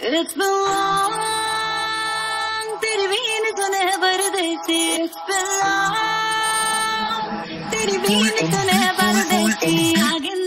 It's been long, तेरी been सुने परदेसी. It's been long, तेरी बीन सुने परदेसी. आगे